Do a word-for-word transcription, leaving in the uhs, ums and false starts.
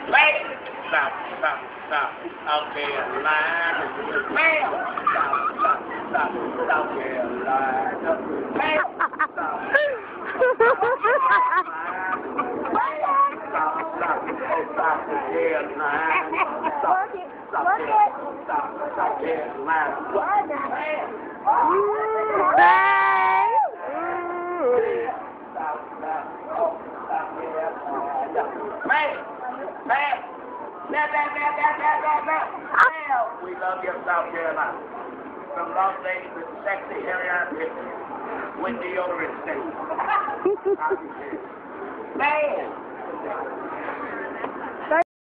Hey! Stop, stop, stop. South Carolina. Bam! Stop, stop, stop. South Carolina. Bam! Stop. Stop, stop. Oh, South Carolina. Stop, stop, stop, South Carolina. Man, man, man, man, man, man, man, man, man. We love you, South Carolina. From Los Angeles, sexy, hairy armpits, with deodorant station. Man.